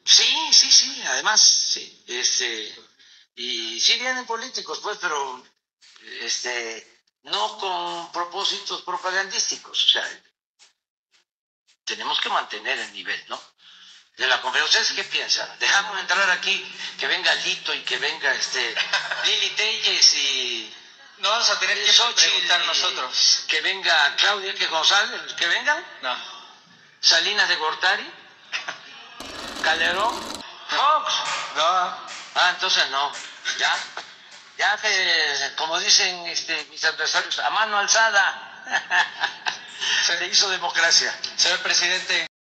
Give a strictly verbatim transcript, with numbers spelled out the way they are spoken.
Sí, sí, sí, además, sí, este, y sí vienen políticos, pues, pero, este, no con propósitos propagandísticos, o sea, tenemos que mantener el nivel, ¿no? De la conferencia. ¿Ustedes qué piensan? Dejamos entrar aquí, que venga Lito y que venga, este, Lili Telles y... No vamos a tener tiempo de preguntar nosotros. Que venga Claudia, que González, que vengan. No. Salinas de Gortari, Calderón, Fox. No. Ah, entonces no. Ya, ya que, como dicen este, mis adversarios, a mano alzada. Se le hizo democracia. Señor presidente.